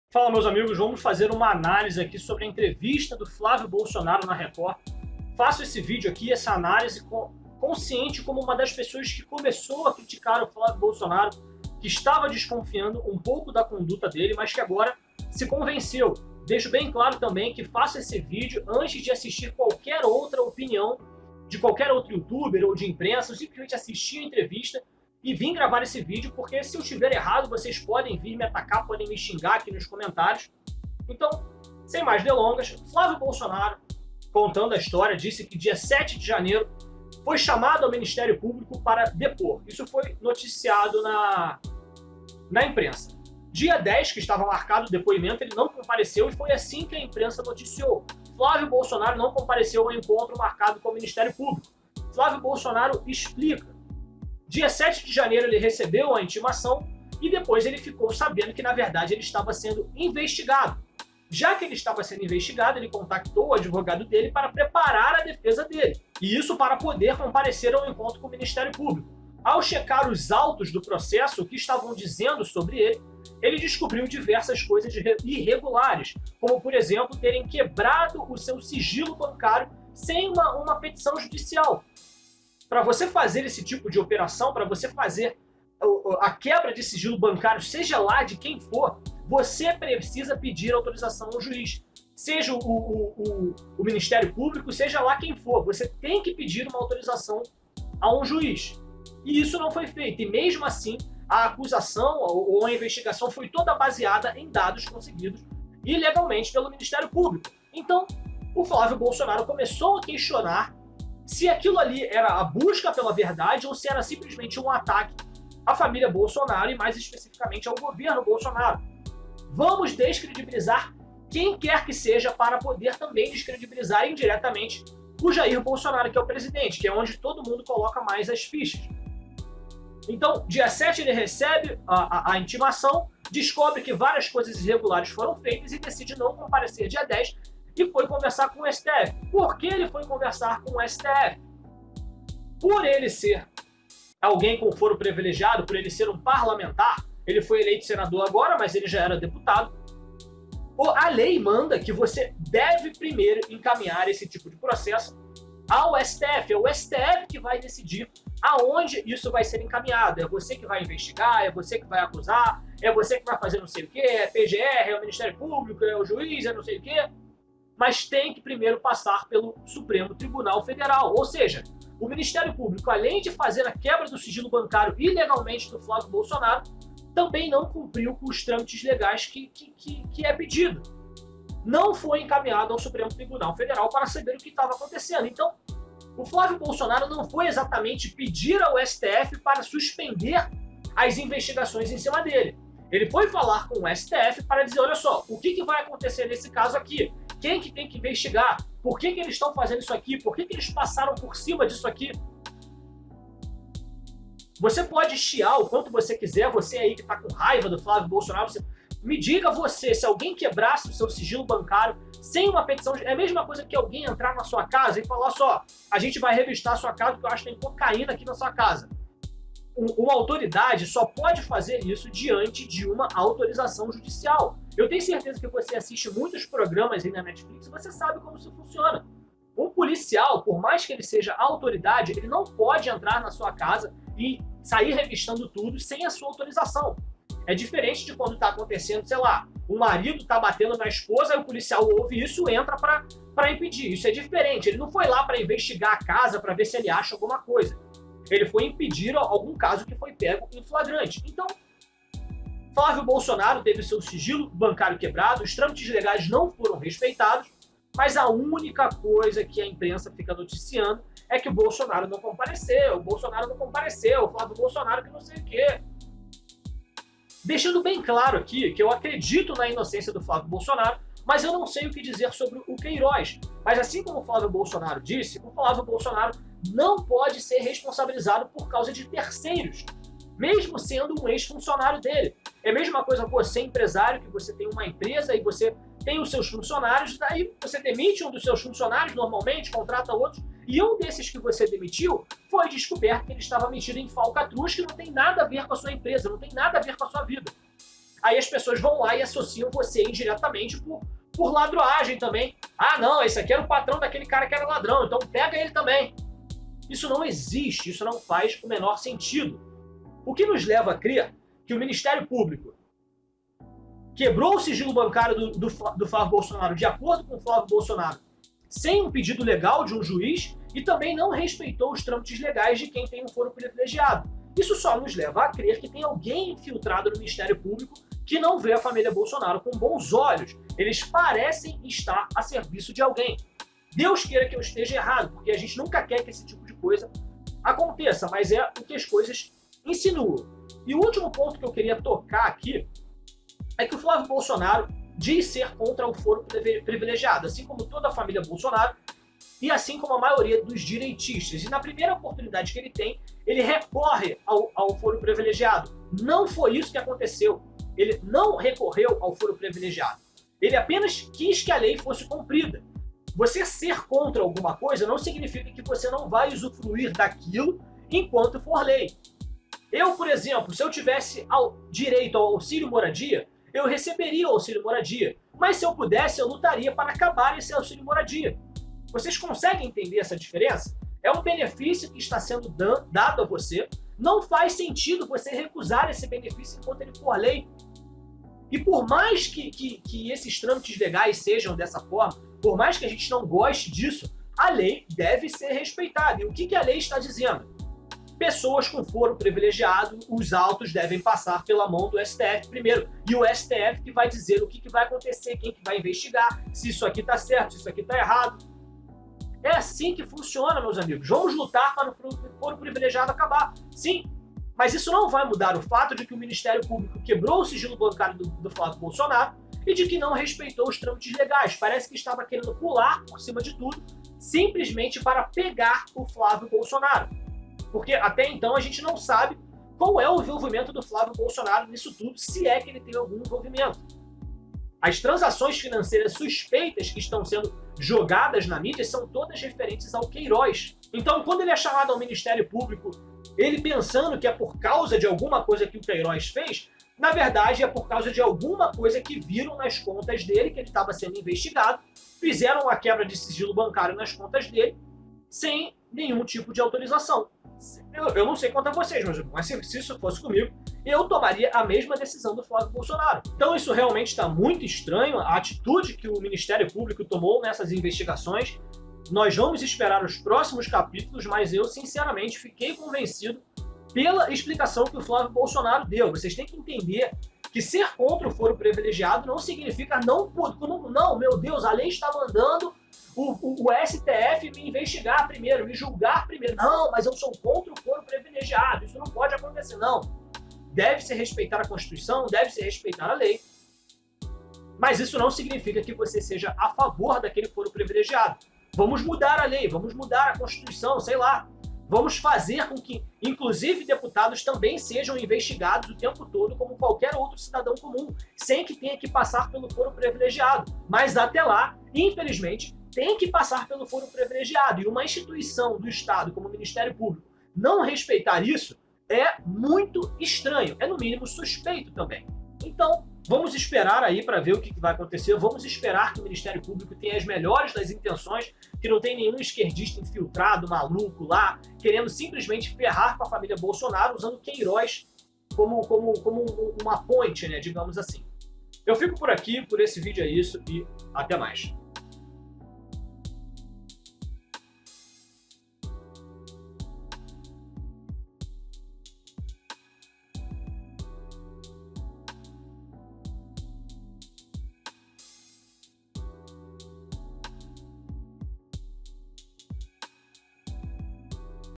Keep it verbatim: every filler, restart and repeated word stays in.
Fala, meus amigos, vamos fazer uma análise aqui sobre a entrevista do Flávio Bolsonaro na Record. Faço esse vídeo aqui, essa análise, consciente como uma das pessoas que começou a criticar o Flávio Bolsonaro, que estava desconfiando um pouco da conduta dele, mas que agora se convenceu. Deixo bem claro também que faço esse vídeo antes de assistir qualquer outra opinião de qualquer outro youtuber ou de imprensa. Eu simplesmente assisti a entrevista e vim gravar esse vídeo, porque se eu estiver errado, vocês podem vir me atacar, podem me xingar aqui nos comentários. Então, sem mais delongas, Flávio Bolsonaro, contando a história, disse que dia sete de janeiro foi chamado ao Ministério Público para depor. Isso foi noticiado na, na imprensa. Dia dez, que estava marcado o depoimento, ele não compareceu e foi assim que a imprensa noticiou. Flávio Bolsonaro não compareceu ao encontro marcado com o Ministério Público. Flávio Bolsonaro explica. Dia sete de janeiro ele recebeu a intimação e depois ele ficou sabendo que, na verdade, ele estava sendo investigado. Já que ele estava sendo investigado, ele contactou o advogado dele para preparar a defesa dele. E isso para poder comparecer ao encontro com o Ministério Público. Ao checar os autos do processo, o que estavam dizendo sobre ele, ele descobriu diversas coisas irregulares, como, por exemplo, terem quebrado o seu sigilo bancário sem uma, uma petição judicial. Para você fazer esse tipo de operação, para você fazer a quebra de sigilo bancário, seja lá de quem for, você precisa pedir autorização ao juiz. Seja o, o, o, o Ministério Público, seja lá quem for, você tem que pedir uma autorização a um juiz. E isso não foi feito. E mesmo assim, a acusação ou a investigação foi toda baseada em dados conseguidos ilegalmente pelo Ministério Público. Então, o Flávio Bolsonaro começou a questionar se aquilo ali era a busca pela verdade ou se era simplesmente um ataque à família Bolsonaro e mais especificamente ao governo Bolsonaro. Vamos descredibilizar quem quer que seja para poder também descredibilizar indiretamente o Jair Bolsonaro, que é o presidente, que é onde todo mundo coloca mais as fichas. Então, dia sete ele recebe a, a, a intimação, descobre que várias coisas irregulares foram feitas e decide não comparecer dia dez e foi conversar com o S T F. Por que ele foi conversar com o S T F? Por ele ser alguém com foro privilegiado, por ele ser um parlamentar, ele foi eleito senador agora, mas ele já era deputado. A lei manda que você deve primeiro encaminhar esse tipo de processo ao S T F. É o S T F que vai decidir aonde isso vai ser encaminhado. É você que vai investigar, é você que vai acusar, é você que vai fazer não sei o quê, é P G R, é o Ministério Público, é o juiz, é não sei o quê. Mas tem que primeiro passar pelo Supremo Tribunal Federal. Ou seja, o Ministério Público, além de fazer a quebra do sigilo bancário ilegalmente do Flávio Bolsonaro, também não cumpriu com os trâmites legais que, que, que, que é pedido. Não foi encaminhado ao Supremo Tribunal Federal para saber o que estava acontecendo. Então, o Flávio Bolsonaro não foi exatamente pedir ao S T F para suspender as investigações em cima dele. Ele foi falar com o S T F para dizer, olha só, o que, que vai acontecer nesse caso aqui? Quem que tem que investigar? Por que, que eles estão fazendo isso aqui? Por que, que eles passaram por cima disso aqui? Você pode chiar o quanto você quiser, você aí que está com raiva do Flávio Bolsonaro, você... me diga você, se alguém quebrasse o seu sigilo bancário sem uma petição, é a mesma coisa que alguém entrar na sua casa e falar só, a gente vai revistar a sua casa porque eu acho que tem cocaína aqui na sua casa. Uma autoridade só pode fazer isso diante de uma autorização judicial. Eu tenho certeza que você assiste muitos programas aí na Netflix e você sabe como isso funciona. Um policial, por mais que ele seja autoridade, ele não pode entrar na sua casa e sair revistando tudo sem a sua autorização. É diferente de quando está acontecendo, sei lá, o marido está batendo na esposa e o policial ouve isso e entra para impedir. Isso é diferente. Ele não foi lá para investigar a casa para ver se ele acha alguma coisa. Ele foi impedir algum caso que foi pego em flagrante. Então, Flávio Bolsonaro teve seu sigilo bancário quebrado, os trâmites legais não foram respeitados, mas a única coisa que a imprensa fica noticiando é que o Bolsonaro não compareceu, o Bolsonaro não compareceu, o Flávio Bolsonaro que não sei o quê. Deixando bem claro aqui que eu acredito na inocência do Flávio Bolsonaro, mas eu não sei o que dizer sobre o Queiroz. Mas assim como o Flávio Bolsonaro disse, o Flávio Bolsonaro não pode ser responsabilizado por causa de terceiros, mesmo sendo um ex-funcionário dele. É a mesma coisa você, empresário, que você tem uma empresa e você tem os seus funcionários, daí você demite um dos seus funcionários normalmente, contrata outros, e um desses que você demitiu foi descoberto que ele estava metido em falcatruz, que não tem nada a ver com a sua empresa, não tem nada a ver com a sua vida. Aí as pessoas vão lá e associam você indiretamente por, por ladroagem também. Ah, não, esse aqui era o patrão daquele cara que era ladrão, então pega ele também. Isso não existe, isso não faz o menor sentido. O que nos leva a crer que o Ministério Público quebrou o sigilo bancário do, do, do Flávio Bolsonaro de acordo com o Flávio Bolsonaro, sem um pedido legal de um juiz, e também não respeitou os trâmites legais de quem tem um foro privilegiado. Isso só nos leva a crer que tem alguém infiltrado no Ministério Público que não vê a família Bolsonaro com bons olhos. Eles parecem estar a serviço de alguém. Deus queira que eu esteja errado, porque a gente nunca quer que esse tipo de coisa aconteça, mas é o que as coisas insinuam. E o último ponto que eu queria tocar aqui é que o Flávio Bolsonaro diz ser contra o foro privilegiado, assim como toda a família Bolsonaro e assim como a maioria dos direitistas. E na primeira oportunidade que ele tem, ele recorre ao, ao foro privilegiado. Não foi isso que aconteceu. Ele não recorreu ao foro privilegiado. Ele apenas quis que a lei fosse cumprida. Você ser contra alguma coisa não significa que você não vai usufruir daquilo enquanto for lei. Eu, por exemplo, se eu tivesse ao direito ao auxílio moradia, eu receberia o auxílio moradia. Mas se eu pudesse, eu lutaria para acabar esse auxílio moradia. Vocês conseguem entender essa diferença? É um benefício que está sendo dado a você. Não faz sentido você recusar esse benefício enquanto ele for lei. E por mais que, que, que esses trâmites legais sejam dessa forma, por mais que a gente não goste disso, a lei deve ser respeitada. E o que, que a lei está dizendo? Pessoas com foro privilegiado, os autos devem passar pela mão do S T F primeiro. E o S T F que vai dizer o que, que vai acontecer, quem que vai investigar, se isso aqui está certo, se isso aqui está errado. É assim que funciona, meus amigos. Vamos lutar para o foro privilegiado acabar. Sim, mas isso não vai mudar o fato de que o Ministério Público quebrou o sigilo bancário do, do Flávio Bolsonaro e de que não respeitou os trâmites legais. Parece que estava querendo pular por cima de tudo, simplesmente para pegar o Flávio Bolsonaro. Porque até então a gente não sabe qual é o envolvimento do Flávio Bolsonaro nisso tudo, se é que ele tem algum envolvimento. As transações financeiras suspeitas que estão sendo jogadas na mídia são todas referentes ao Queiroz. Então, quando ele é chamado ao Ministério Público, ele pensando que é por causa de alguma coisa que o Queiroz fez, na verdade é por causa de alguma coisa que viram nas contas dele, que ele estava sendo investigado, fizeram uma quebra de sigilo bancário nas contas dele, sem nenhum tipo de autorização. Eu, eu não sei quanto a vocês, mas, mas se, se isso fosse comigo, eu tomaria a mesma decisão do Flávio Bolsonaro. Então isso realmente está muito estranho, a atitude que o Ministério Público tomou nessas investigações. Nós vamos esperar os próximos capítulos, mas eu sinceramente fiquei convencido pela explicação que o Flávio Bolsonaro deu. Vocês têm que entender que ser contra o foro privilegiado não significa não, não, não meu Deus, a lei está mandando o, o, o S T F me investigar primeiro, me julgar primeiro. Não, mas eu sou contra o foro privilegiado, isso não pode acontecer, não. Deve-se respeitar a Constituição, deve-se respeitar a lei, mas isso não significa que você seja a favor daquele foro privilegiado. Vamos mudar a lei, vamos mudar a Constituição, sei lá. Vamos fazer com que, inclusive, deputados também sejam investigados o tempo todo como qualquer outro cidadão comum, sem que tenha que passar pelo foro privilegiado. Mas até lá, infelizmente, tem que passar pelo foro privilegiado. E uma instituição do Estado, como o Ministério Público, não respeitar isso é muito estranho, é no mínimo suspeito também. Então, vamos esperar aí para ver o que vai acontecer, vamos esperar que o Ministério Público tenha as melhores das intenções, que não tem nenhum esquerdista infiltrado, maluco lá, querendo simplesmente ferrar com a família Bolsonaro, usando Queiroz como, como, como uma ponte, né, digamos assim. Eu fico por aqui, por esse vídeo é isso e até mais.